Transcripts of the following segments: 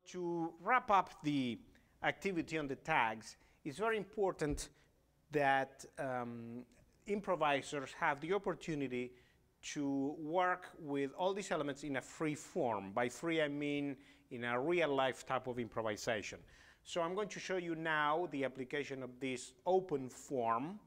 to wrap up the activity on the tags, it's very important that improvisers have the opportunity to work with all these elements in a free form. By free, I mean in a real-life type of improvisation. So I'm going to show you now the application of this open form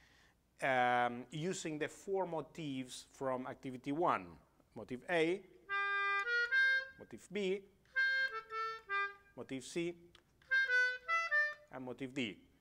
using the 4 motifs from activity 1. Motif A, motif B, motif C, and motif D.